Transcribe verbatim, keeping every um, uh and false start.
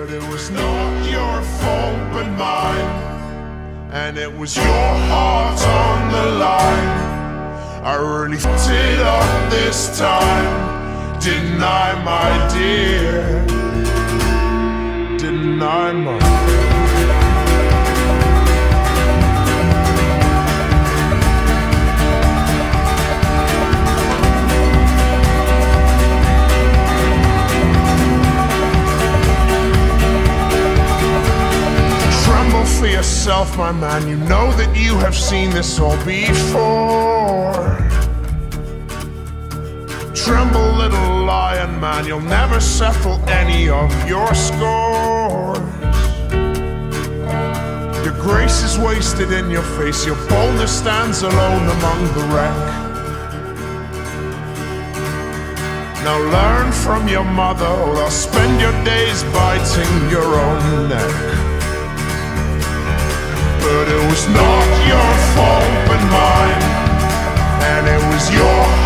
But it was not your fault but mine, and it was your heart on the line. I really f***ed it up this time, didn't I, my dear? Didn't I, my dear? For yourself, my man, you know that you have seen this all before. Tremble, little lion man, you'll never settle any of your scores. Your grace is wasted in your face, your boldness stands alone among the wreck. Now learn from your mother, or they'll spend your days biting your own neck. But it was not your fault but mine, and it was your